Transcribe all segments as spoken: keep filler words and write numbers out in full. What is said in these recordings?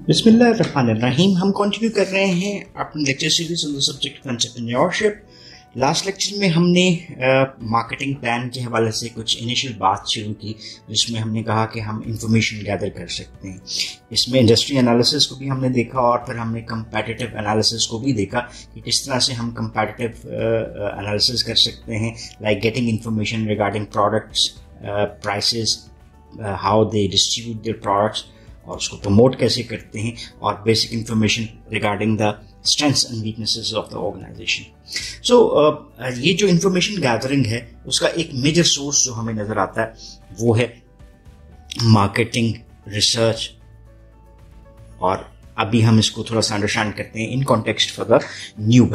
बिस्मिल्लाहिर्रहमानिर्रहीम। हम कंटिन्यू कर रहे हैं अपनी lecture series on the subject entrepreneurship. Last lecture में हमने मार्केटिंग प्लान के हवाले से कुछ इनिशियल बात शुरू की, जिसमें हमने कहा कि हम इंफॉर्मेशन गैदर कर सकते हैं। इसमें इंडस्ट्री एनालिसिस को भी हमने देखा और फिर हमने कंपैटिटिव एनालिसिस को भी देखा कि किस तरह से हम कंपैटिटिव एनालिसिस कर सकते हैं, like getting information regarding products, prices, how they distribute their products और उसको प्रमोट कैसे करते हैं, और basic information regarding the strengths and weaknesses of the organisation. So ये जो इंफॉर्मेशन गैदरिंग है उसका एक मेजर सोर्स जो हमें नजर आता है वो है मार्केटिंग रिसर्च, और अभी हम इसको थोड़ा सा अंडरस्टैंड करते हैं in context for the new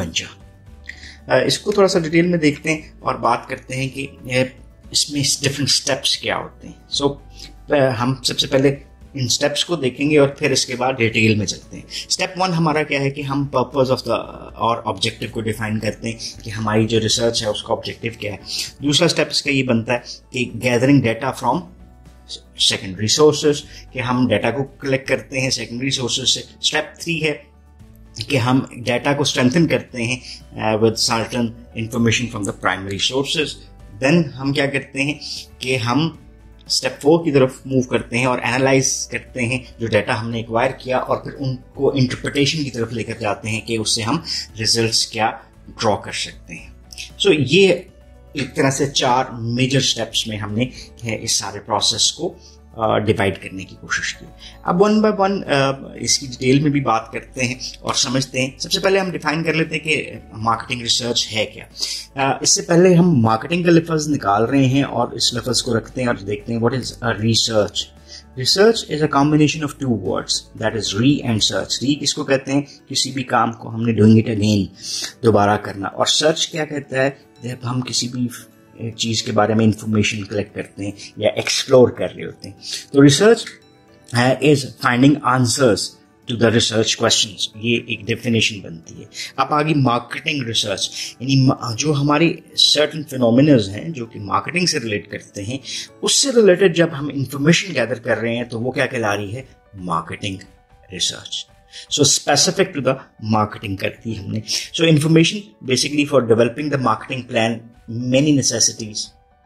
venture. इसको थोड़ा सा डिटेल में देखते हैं और बात करते हैं कि इसमें डिफरेंट स्टेप्स क्या होते हैं। सो so, हम सबसे पहले इन स्टेप्स को देखेंगे और फिर इसके बाद डिटेल में चलते हैं। स्टेप वन हमारा क्या है कि हम पर्पस ऑफ द और ऑब्जेक्टिव को डिफाइन करते हैं कि हमारी जो रिसर्च है उसका ऑब्जेक्टिव क्या है। दूसरा स्टेप इसका ये बनता है कि gathering data from secondary sources, कि हम डेटा को कलेक्ट करते हैं सेकेंडरी सोर्सेज से। स्टेप थ्री है कि हम डेटा को स्ट्रेंथन करते हैं with certain information from the primary sources. Then हम क्या करते हैं कि हम स्टेप फोर की तरफ मूव करते हैं और एनालाइज करते हैं जो डाटा हमने एक्वायर किया, और फिर उनको इंटरप्रिटेशन की तरफ लेकर जाते हैं कि उससे हम रिजल्ट्स क्या ड्रॉ कर सकते हैं। सो so, ये एक तरह से चार मेजर स्टेप्स में हमने इस सारे प्रोसेस को डिवाइड uh, करने की कोशिश की। अब वन बाय वन इसकी डिटेल में भी बात करते हैं और समझते हैं। सबसे पहले हम डिफाइन कर लेते हैं कि मार्केटिंग रिसर्च है क्या। uh, इससे पहले हम मार्केटिंग का लफ्ज निकाल रहे हैं और इस लफ्ज को रखते हैं और देखते हैं what is a research. Research is a combination of two words, that is re and search. Re किसको कहते हैं? किसी भी काम को हमने डूइंग इट अगेन, दोबारा करना। और सर्च क्या कहता है? जब हम किसी भी चीज के बारे में इंफॉर्मेशन कलेक्ट करते हैं या एक्सप्लोर कर रहे होते हैं। तो research is finding answers to the research questions, ये एक डेफिनेशन बनती है। अब आगे मार्केटिंग रिसर्च, यानी जो हमारे सर्टेन फिनोमिनल्स हैं जो कि मार्केटिंग से रिलेट करते हैं, उससे रिलेटेड जब हम इंफॉर्मेशन गैदर कर रहे हैं तो वो क्या कहला रही है? Marketing research. So specific to the marketing करती हमने। So information basically for developing the marketing plan many necessities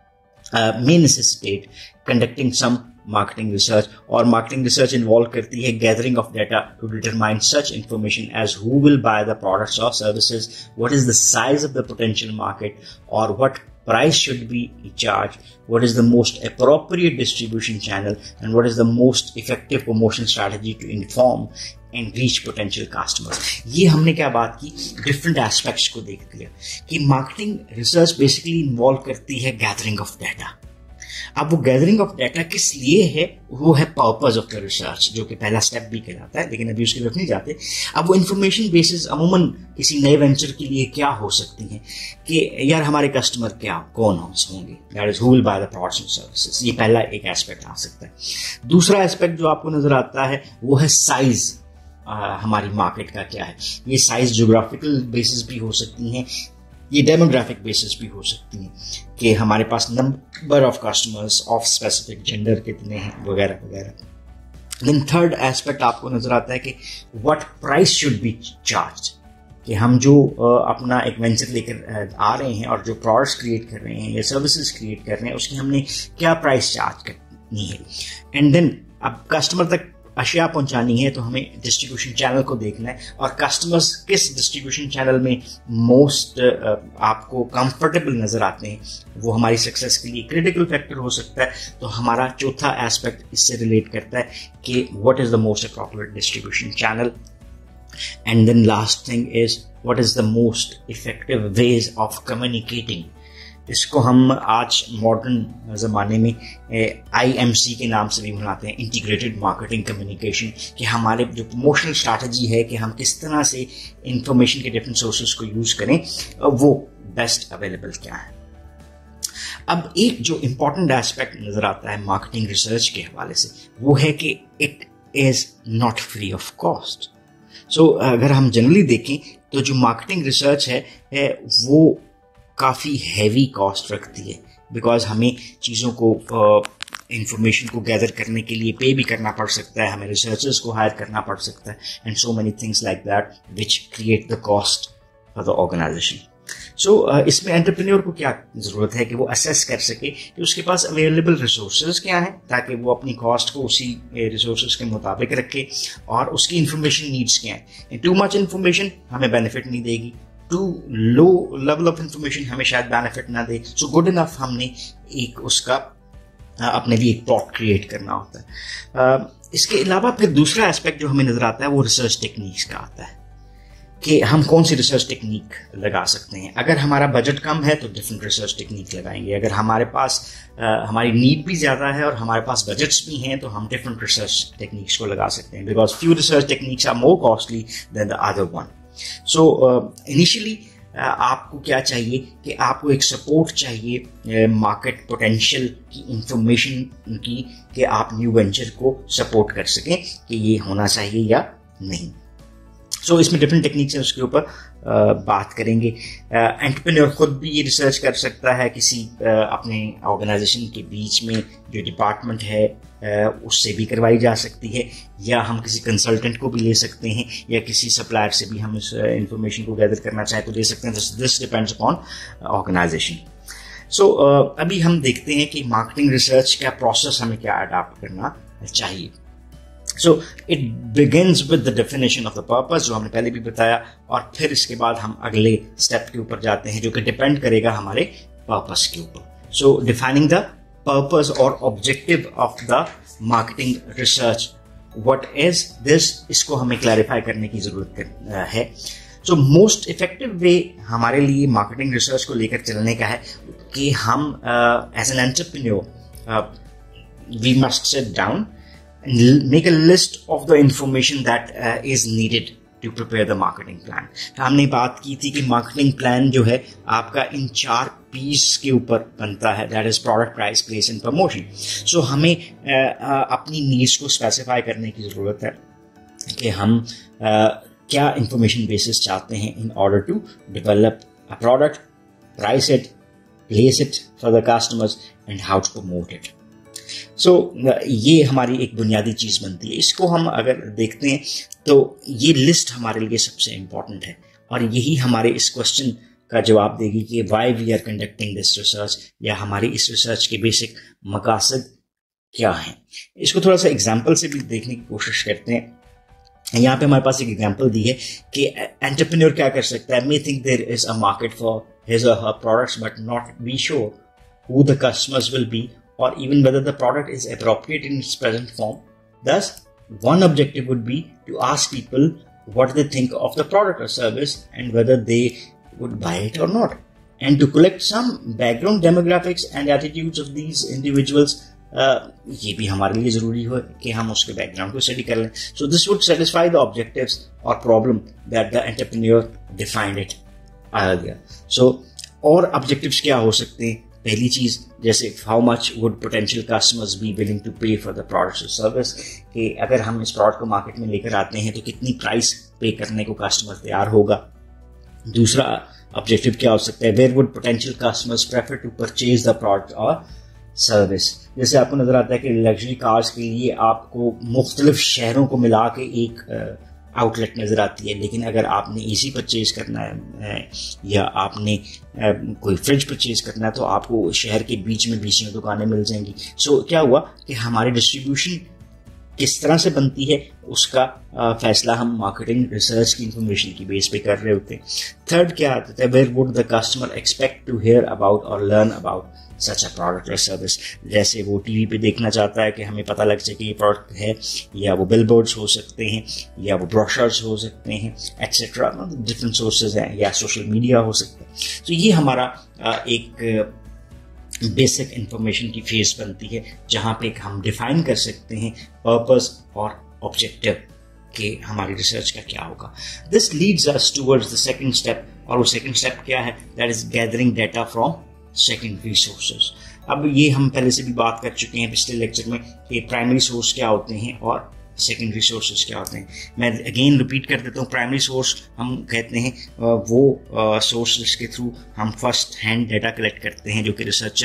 uh, may necessitate conducting some marketing research, और marketing research involve करती है gathering of data to determine such information as who will buy the products or services, what is the size of the potential market, or what price should be charged, what is the most appropriate distribution channel, and what is the most effective promotion strategy to inform and reach potential customers। ये हमने क्या बात की? Different aspects को देख लिया कि marketing research basically involve करती है गैदरिंग ऑफ डाटा। अब वो गैदरिंग ऑफ डाटा किस लिए है? वो है पर्पस ऑफ द रिसर्च, जो कि पहला स्टेप भी कहलाता है, लेकिन अभी उसकी तरफ नहीं जाते। अब वो इंफॉर्मेशन बेसिस अमूमन किसी नए वेंचर के लिए क्या हो सकती हैं कि यार हमारे कस्टमर क्या कौन होंगे, that is who will buy the products and services. ये पहला एक एस्पेक्ट आ सकता है। दूसरा एस्पेक्ट जो आपको नजर आता है वो है साइज। आ, हमारी मार्केट का क्या है? ये साइज ज्योग्राफिकल बेसिस भी हो सकती हैं, ये डेमोग्राफिक बेसिस भी हो सकती हैं कि हमारे पास number of customers of specific gender कितने हैं वगैरह वगैरह। देन थर्ड एस्पेक्ट आपको नजर आता है कि what price should be charge, कि हम जो अपना एक वेंचर लेकर आ रहे हैं और जो प्रोडक्ट्स क्रिएट कर रहे हैं या सर्विसेज क्रिएट कर रहे हैं उसकी हमने क्या प्राइस चार्ज करनी है। एंड देन अब कस्टमर तक अशिया पहुंचानी है तो हमें डिस्ट्रीब्यूशन चैनल को देखना है, और कस्टमर्स किस डिस्ट्रीब्यूशन चैनल में मोस्ट आपको कंफर्टेबल नजर आते हैं वो हमारी सक्सेस के लिए क्रिटिकल फैक्टर हो सकता है। तो हमारा चौथा एस्पेक्ट इससे रिलेट करता है कि what is the most appropriate distribution channel. And then last thing is what is the most effective ways of communicating. इसको हम आज मॉडर्न ज़माने में आई एम सी के नाम से भी बुलाते हैं, इंटीग्रेटेड मार्केटिंग कम्युनिकेशन, कि हमारे जो प्रमोशनल स्ट्रैटेजी है कि हम किस तरह से इंफॉर्मेशन के डिफरेंट सोर्सेज को यूज करें, वो बेस्ट अवेलेबल क्या है। अब एक जो इम्पॉर्टेंट एस्पेक्ट नजर आता है मार्केटिंग रिसर्च के हवाले से वो है कि it is not free of cost. So अगर हम जनरली देखें तो जो मार्केटिंग रिसर्च है, है वो काफ़ी हैवी कॉस्ट रखती है, बिकॉज हमें चीज़ों को इंफॉर्मेशन को गैदर करने के लिए पे भी करना पड़ सकता है, हमें रिसर्चर्स को हायर करना पड़ सकता है, and so many things like that which create the cost for the organisation. So इसमें एंटरप्रेन्योर को क्या जरूरत है कि वो असेस कर सके कि उसके पास अवेलेबल रिसोर्सेज क्या हैं, ताकि वो अपनी कॉस्ट को उसी रिसोर्सेज के मुताबिक रखे, और उसकी इंफॉर्मेशन नीड्स क्या हैं. टू मच इंफॉर्मेशन हमें बेनिफिट नहीं देगी, too low level of information हमें शायद बेनिफिट ना दे. सो गुड इनफ हमने एक उसका अपने लिए एक प्लॉट क्रिएट करना होता है. uh, इसके अलावा फिर दूसरा एस्पेक्ट जो हमें नजर आता है वो रिसर्च टेक्निक्स का आता है कि हम कौन सी रिसर्च टेक्निक लगा सकते हैं. अगर हमारा बजट कम है तो डिफरेंट रिसर्च टेक्निक लगाएंगे, अगर हमारे पास uh, हमारी नीड भी ज़्यादा है और हमारे पास बजट्स भी हैं तो हम डिफरेंट रिसर्च टेक्निक्स को लगा सकते हैं, because few research techniques are more costly than the other one. So initially आपको क्या चाहिए कि आपको एक सपोर्ट चाहिए मार्केट uh, पोटेंशियल की इंफॉर्मेशन की, कि आप न्यू वेंचर को सपोर्ट कर सकें कि ये होना चाहिए या नहीं. सो so, इसमें डिफरेंट टेक्निक्स हैं, उसके ऊपर uh, बात करेंगे. एंटरप्रेन्योर uh, खुद भी ये रिसर्च कर सकता है किसी uh, अपने ऑर्गेनाइजेशन के बीच में जो डिपार्टमेंट है uh, उससे भी करवाई जा सकती है, या हम किसी कंसल्टेंट को भी ले सकते हैं, या किसी सप्लायर से भी हम इस इंफॉर्मेशन uh, को गैदर करना चाहें तो ले सकते हैं. This depends upon organisation. So अभी हम देखते हैं कि मार्केटिंग रिसर्च का प्रोसेस हमें क्या अडॉप्ट करना चाहिए. So it begins with the definition of the purpose, जो हमने पहले भी बताया, और फिर इसके बाद हम अगले स्टेप के ऊपर जाते हैं जो कि डिपेंड करेगा हमारे पर्पस के ऊपर. सो डिफाइनिंग द पर्पस और objective of the marketing research, what is this, इसको हमें क्लैरिफाई करने की जरूरत है. सो मोस्ट इफेक्टिव वे हमारे लिए मार्केटिंग रिसर्च को लेकर चलने का है कि हम as an entrepreneur we must sit down and make a list of the information that uh, is needed to prepare the marketing plan. हमने बात की थी कि marketing plan जो है आपका इन चार पीस के ऊपर बनता है, that is product, price, place and promotion. So हमें uh, uh, अपनी नीड्स को स्पेसिफाई करने की ज़रूरत है कि हम uh, क्या इंफॉर्मेशन बेसिस चाहते हैं in order to develop a product, price it, place it for the customers and how to promote it. So so, ये हमारी एक बुनियादी चीज़ बनती है. इसको हम अगर देखते हैं तो ये लिस्ट हमारे लिए सबसे इम्पॉर्टेंट है, और यही हमारे इस क्वेश्चन का जवाब देगी कि why we are conducting this research, या हमारी इस रिसर्च के बेसिक मकासद क्या हैं. इसको थोड़ा सा एग्जाम्पल से भी देखने की कोशिश करते हैं. यहाँ पे हमारे पास एक एग्जाम्पल दी है कि एंटरप्रेन्योर क्या कर सकता है. May think there is a market for his or her products but not be sure who the customers will be, or even whether the product is appropriate in its present form. Thus, one objective would be to ask people what they think of the product or service and whether they would buy it or not. And to collect some background demographics and attitudes of these individuals, uh, ये भी हमारे लिए ज़रूरी हो कि हम उसके background को स्टडी कर लें. So this would satisfy the objectives or problem that the entrepreneur defined it earlier. So और objectives क्या हो सकते हैं? पहली चीज जैसे how much would potential customers be willing to pay for the product or service, कि अगर हम इस प्रोडक्ट को मार्केट में लेकर आते हैं तो कितनी प्राइस पे करने को कस्टमर तैयार होगा. दूसरा ऑब्जेक्टिव क्या हो सकता है, where would potential customers prefer to purchase the product or service. जैसे आपको नजर आता है कि लग्जरी कार्स के लिए आपको मुख्तलिफ शहरों को मिला के एक आउटलेट नज़र आती है, लेकिन अगर आपने एसी परचेज करना है या आपने कोई फ्रिज परचेज करना है तो आपको शहर के बीच में बीच में दुकानें मिल जाएंगी. सो so, क्या हुआ कि हमारी डिस्ट्रीब्यूशन किस तरह से बनती है उसका फैसला हम मार्केटिंग रिसर्च की इंफॉर्मेशन की बेस पे कर रहे होते हैं. थर्ड क्या आता है, where would the customer expect to hear about और learn about such a product or service. जैसे वो टीवी पे देखना चाहता है कि हमें पता लग जाए कि ये प्रोडक्ट है, या वो बिलबोर्ड्स हो सकते हैं, या वो ब्रोशर्स हो सकते हैं, एटसेट्रा, डिफरेंट सोर्सेज हैं, या सोशल मीडिया हो सकता है. तो ये हमारा एक बेसिक इंफॉर्मेशन की फेस बनती है जहाँ पे हम डिफाइन कर सकते हैं पर्पस और ऑब्जेक्टिव कि हमारी रिसर्च का क्या होगा. This leads us towards the second step, और वो सेकंड स्टेप क्या है, that is gathering data from secondary sources. अब ये हम पहले से भी बात कर चुके हैं पिछले लेक्चर में कि प्राइमरी सोर्स क्या होते हैं और सेकेंडरी सोर्सेज क्या होते हैं. मैं अगेन रिपीट कर देता हूँ. प्राइमरी सोर्स हम कहते हैं वो सोर्स जिसके थ्रू हम फर्स्ट हैंड डाटा कलेक्ट करते हैं जो कि रिसर्चर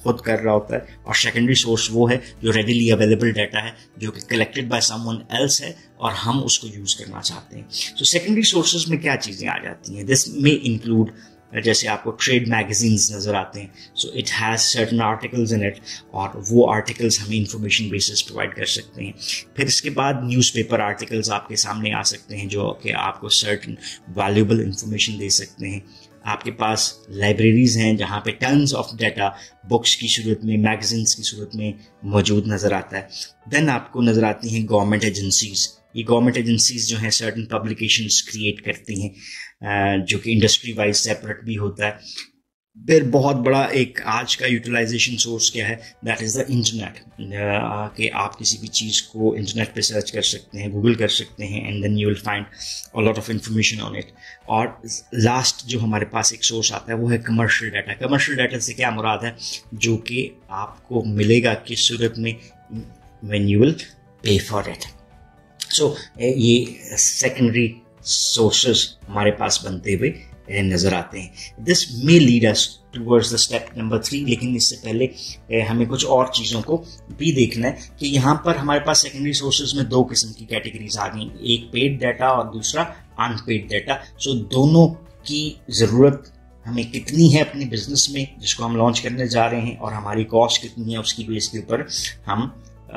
खुद कर रहा होता है, और सेकेंडरी सोर्स वो है जो रेडिली अवेलेबल डाटा है, जो कि कलेक्टेड बाय समवन एल्स है और हम उसको यूज करना चाहते हैं। सो सेकेंडरी सोर्सेज में क्या चीजें आ जाती हैं? दिस मे इंक्लूड, जैसे आपको ट्रेड मैगजीन्स नजर आते हैं, so it has certain articles in it, और वो आर्टिकल्स हमें इंफॉर्मेशन बेसिस प्रोवाइड कर सकते हैं। फिर इसके बाद न्यूज़पेपर आर्टिकल्स आपके सामने आ सकते हैं जो कि आपको सर्टेन वैल्यूएबल इंफॉर्मेशन दे सकते हैं। आपके पास लाइब्रेरीज हैं जहाँ पे टन्स ऑफ डाटा बुक्स की सूरत में, मैगजीन्स की सूरत में मौजूद नजर आता है। देन आपको नजर आती हैं गवर्नमेंट एजेंसीज। ये गवर्नमेंट एजेंसीज जो हैं सर्टेन पब्लिकेशंस क्रिएट करती हैं जो कि इंडस्ट्री वाइज सेपरेट भी होता है। फिर बहुत बड़ा एक आज का यूटिलाइजेशन सोर्स क्या है, दैट इज द इंटरनेट, कि आप किसी भी चीज़ को इंटरनेट पे सर्च कर सकते हैं, गूगल कर सकते हैं, and then you will find a lot of information on it. और लास्ट जो हमारे पास एक सोर्स आता है वो है कमर्शियल डाटा। कमर्शियल डाटा से क्या मुराद है? जो कि आपको मिलेगा किस सूरत में, when you will pay for it. So ये सेकेंडरी सोर्सेस हमारे पास बनते हुए नजर आते हैं। This may lead us towards the step number three, लेकिन इससे पहले हमें कुछ और चीज़ों को भी देखना है कि यहाँ पर हमारे पास सेकेंडरी सोर्सेज में दो किस्म की कैटेगरीज आ गई, एक पेड डाटा और दूसरा अनपेड डाटा। सो दोनों की ज़रूरत हमें कितनी है अपने बिजनेस में जिसको हम लॉन्च करने जा रहे हैं, और हमारी कॉस्ट कितनी है, उसकी बेस के ऊपर हम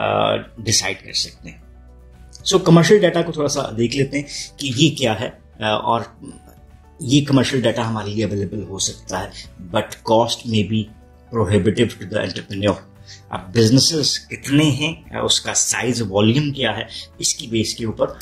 डिसाइड कर सकते हैं। सो कमर्शियल डाटा को थोड़ा सा देख लेते हैं कि ये क्या है, और ये कमर्शियल डाटा हमारे लिए अवेलेबल हो सकता है, बट कॉस्ट में be prohibitive to the entrepreneur. अब बिजनेसेस कितने हैं, उसका साइज, वॉल्यूम क्या है, इसकी बेस के ऊपर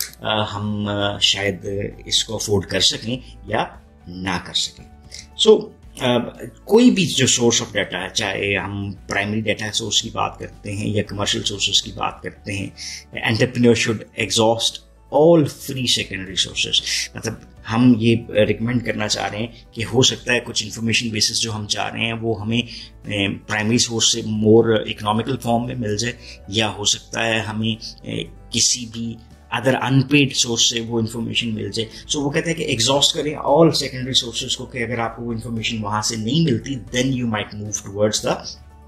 हम शायद इसको अफोर्ड कर सकें या ना कर सकें। सो so, Uh, कोई भी जो सोर्स ऑफ डाटा है, चाहे हम प्राइमरी डाटा सोर्स की बात करते हैं या कमर्शियल सोर्सेज की बात करते हैं, entrepreneur should exhaust all free secondary sources. मतलब हम ये रिकमेंड करना चाह रहे हैं कि हो सकता है कुछ इंफॉर्मेशन बेसिस जो हम चाह रहे हैं वो हमें प्राइमरी सोर्स से मोर इकोनॉमिकल फॉर्म में मिल जाए, या हो सकता है हमें किसी भी अदर अनपेड सोर्स से वो इन्फॉर्मेशन मिल जाए। सो so, वो कहते हैं कि एग्जॉस्ट करें ऑल सेकेंडरी सोर्सेज को, कि अगर आपको वो इन्फॉर्मेशन वहां से नहीं मिलती, then you might move towards the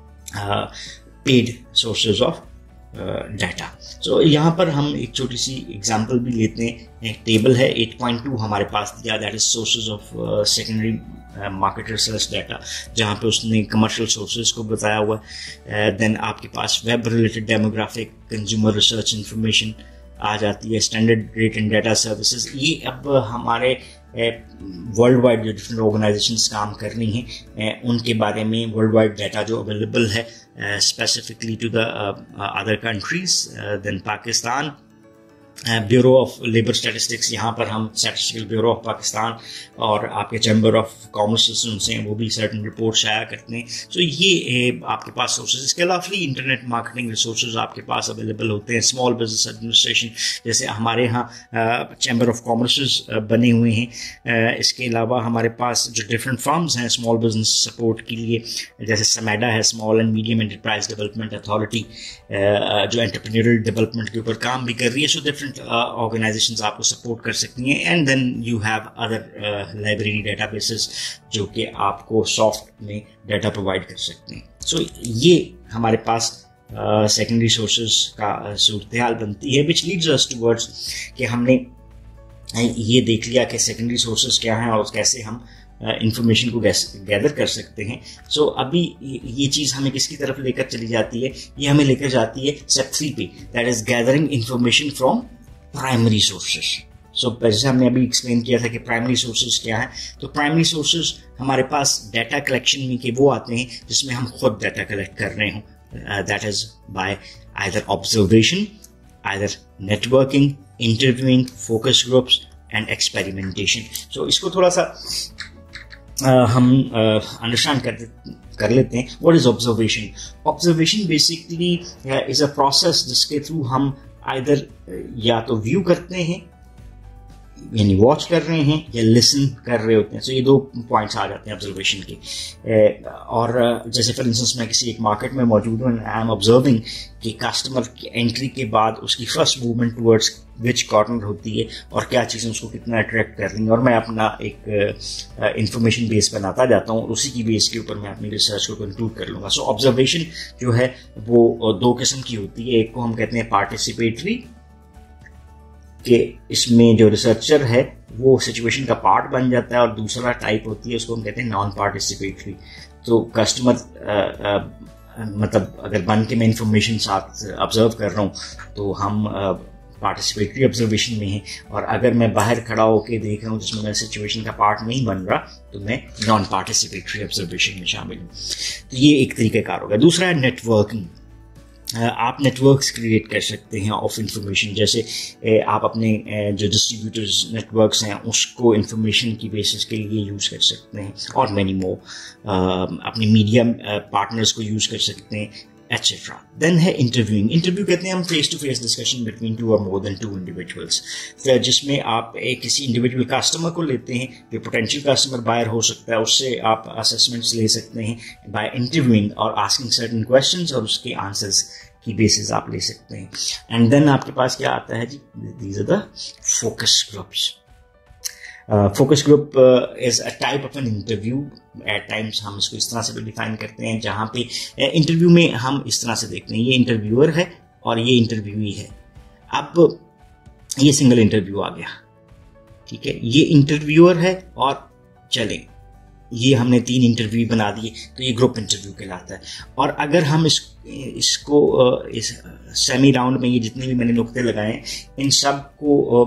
paid sources of data. So यहाँ पर हम एक छोटी सी एग्जांपल भी लेते हैं। एक टेबल है एट पॉइंट टू हमारे पास दिया, that is sources of secondary market research data, जहाँ पे उसने कमर्शियल सोर्सेज को बताया हुआ है। देन uh, आपके पास web related demographic, consumer research information आ जाती है, standard rate and data services. ये अब हमारे वर्ल्ड वाइड जो डिफरेंट ऑर्गेनाइजेशंस काम कर रही हैं उनके बारे में वर्ल्ड वाइड डाटा जो अवेलेबल है specifically to the other countries. Then Pakistan bureau of labour statistics, यहाँ पर हम स्टैटिस्टिकल ब्यूरो ऑफ पाकिस्तान और आपके चैम्बर ऑफ कॉमर्स उनसे वो भी सर्टन रिपोर्ट शाया करते हैं। सो so, ये आपके पास सोर्सेज। इसके अलावा फ्री इंटरनेट मार्केटिंग रिसोर्सेज आपके पास अवेलेबल होते हैं। स्मॉल बिजनेस एडमिनिस्ट्रेशन, जैसे हमारे यहाँ चैम्बर ऑफ कॉमर्स बने हुए हैं। इसके अलावा हमारे पास जो डिफरेंट फर्म्स हैं स्मॉल बिजनेस सपोर्ट के लिए, जैसे समेडा है, small and medium enterprise development authority, जो एंटरप्रेन्योरियल डेवलपमेंट के ऊपर काम भी कर रही है। सो डिफरेंट ऑर्गेनाइजेशंस आपको सपोर्ट कर सकती हैं। And then you have other library databases जो कि आपको सॉफ्ट में डाटा प्रोवाइड कर सकते हैं। सो so, ये हमारे पास सेकेंडरी uh, सोर्सेज का सूरत हाल बनती है, विच लीड्स अस टुवर्ड्स कि हमने ये देख लिया कि सेकेंडरी सोर्सेज क्या हैं और कैसे हम इंफॉर्मेशन uh, को गैदर कर सकते हैं। सो so, अभी ये चीज़ हमें किसकी तरफ लेकर चली जाती है? ये हमें लेकर जाती है स्टेप थ्री पे, that is gathering information from primary sources. So जैसे हमने अभी एक्सप्लेन किया था कि प्राइमरी सोर्सेज क्या है, तो प्राइमरी सोर्सेज हमारे पास डाटा कलेक्शन में के वो आते हैं जिसमें हम खुद डाटा कलेक्ट कर रहे हों, that is by either observation, either networking, interviewing, focus groups and experimentation. So इसको थोड़ा सा Uh, हम अंडरस्टैंड uh, कर कर लेते हैं। What is observation? Observation basically is a process जिसके थ्रू हम आइदर या तो व्यू करते हैं यानी वॉच कर रहे हैं या लिसन कर रहे होते हैं। सो so, ये दो पॉइंट्स आ जाते हैं ऑब्जर्वेशन के। और जैसे फॉर इंस्टेंस मैं किसी एक मार्केट में मौजूद हूँ, आई एम ऑब्जर्विंग कि कस्टमर की एंट्री के बाद उसकी first movement towards which corner होती है और क्या चीज़ें उसको कितना अट्रैक्ट कर रही हैं, और मैं अपना एक इंफॉर्मेशन uh, बेस बनाता जाता हूँ और उसी की बेस के ऊपर मैं अपनी रिसर्च को कंक्लूड कर लूँगा। सो ऑब्जर्वेशन जो है वो दो किस्म की होती है। एक को हम कहते हैं पार्टिसिपेटरी, कि इसमें जो रिसर्चर है वो सिचुएशन का पार्ट बन जाता है, और दूसरा टाइप होती है उसको हम कहते हैं नॉन पार्टिसिपेटरी। तो कस्टमर मतलब अगर बन के मैं इंफॉर्मेशन साथ ऑब्जर्व कर रहा हूँ तो हम पार्टिसिपेटरी ऑब्जर्वेशन में है, और अगर मैं बाहर खड़ा होकर देख रहा हूँ जिसमें मैं सिचुएशन का पार्ट नहीं बन रहा तो मैं नॉन पार्टिसिपेटरी ऑब्जर्वेशन में शामिल हूँ। तो ये एक तरीक़ाकार होगा। दूसरा है नेटवर्किंग। आप नेटवर्क्स क्रिएट कर सकते हैं ऑफ इंफॉर्मेशन, जैसे आप अपने जो डिस्ट्रीब्यूटर्स नेटवर्क्स हैं उसको इंफॉर्मेशन की बेसिस के लिए यूज़ कर सकते हैं, और मैनी मोर। अपने मीडिया पार्टनर्स को यूज़ कर सकते हैं, एटसेट्रा। देन है इंटरव्यूइंग। इंटरव्यू कहते हैं हम face to face discussion between two और मोर देन टू इंडिविजुअल्स, जिसमें आप एक किसी इंडिविजुअल कस्टमर को लेते हैं, जो पोटेंशियल कस्टमर बायर हो सकता है, उससे आप असेसमेंट्स ले सकते हैं बाय इंटरव्यूइंग और आस्किंग सर्टेन क्वेश्चंस, और उसके आंसर्स की बेसिस आप ले सकते हैं। एंड देन आपके पास क्या आता है जी, these are the focus groups. Focus group is a type of an interview. At times हम इसको इस तरह से भी डिफाइन करते हैं, जहाँ पे इंटरव्यू uh, में हम इस तरह से देखते हैं ये इंटरव्यूअर है और ये इंटरव्यूई है। अब ये सिंगल इंटरव्यू आ गया, ठीक है, ये इंटरव्यूअर है और चलें ये हमने तीन इंटरव्यू बना दिए तो ये ग्रुप इंटरव्यू कहलाता है। और अगर हम इस इसको इस सेमी राउंड में ये जितने भी मैंने नुक्ते लगाए इन सब को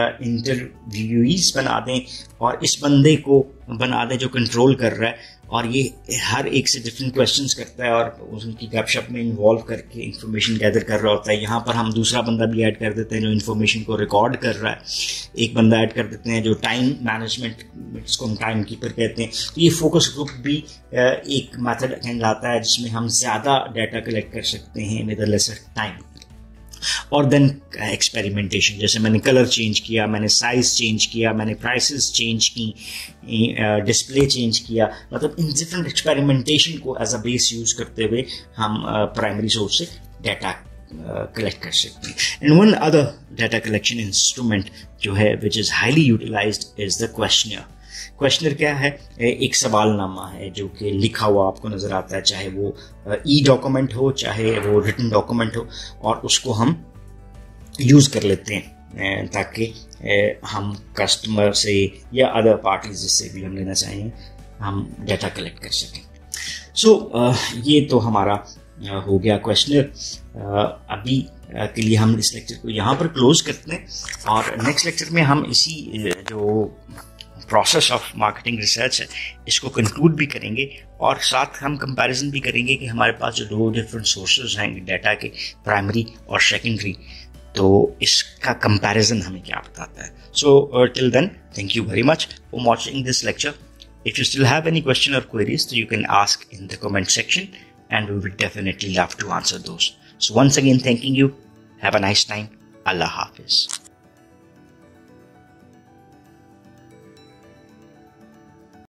इंटरव्यूईज बना दें और इस बंदे को बना दें जो कंट्रोल कर रहा है, और ये हर एक से डिफरेंट क्वेश्चंस करता है और उनकी गपशप में इन्वॉल्व करके इंफॉर्मेशन गैदर कर रहा होता है। यहाँ पर हम दूसरा बंदा भी ऐड कर देते हैं जो इन्फॉर्मेशन को रिकॉर्ड कर रहा है, एक बंदा ऐड कर देते हैं जो टाइम मैनेजमेंट, इसको हम टाइम कीपर कहते हैं। तो ये फोकस ग्रुप भी एक मेथड कहलाता है जिसमें हम ज़्यादा डाटा कलेक्ट कर सकते हैं विद अ लेसर टाइम। और देन एक्सपेरिमेंटेशन, जैसे मैंने कलर चेंज किया, मैंने साइज चेंज किया, मैंने प्राइसेस चेंज की, डिस्प्ले चेंज किया, मतलब इन डिफरेंट एक्सपेरिमेंटेशन को एज अ बेस यूज करते हुए हम प्राइमरी सोर्स से डाटा कलेक्ट कर सकते हैं। And one other data collection instrument जो है which is highly utilised is the questionnaire. Questionnaire क्या है? एक सवालनामा है जो कि लिखा हुआ आपको नजर आता है, चाहे वो ई डॉक्यूमेंट हो चाहे वो रिटन डॉक्यूमेंट हो, और उसको हम यूज कर लेते हैं ताकि हम कस्टमर से या अदर पार्टीज जिससे भी हम लेना चाहें हम डाटा कलेक्ट कर सकें। सो so, ये तो हमारा हो गया क्वेश्चनर। अभी के लिए हम इस लेक्चर को यहाँ पर क्लोज करते हैं, और नेक्स्ट लेक्चर में हम इसी जो प्रोसेस ऑफ मार्केटिंग रिसर्च है इसको कंक्लूड भी करेंगे, और साथ हम कंपैरिजन भी करेंगे कि हमारे पास जो दो डिफरेंट सोर्सेज हैं डाटा के, प्राइमरी और सेकेंडरी, तो इसका कंपैरिजन हमें क्या बताता है। So till then, thank you very much for watching this lecture. If you still have any question or queries, so you can ask in the comment section and we will definitely love to answer those. So once again, thanking you. Have a nice time. Allah Hafiz.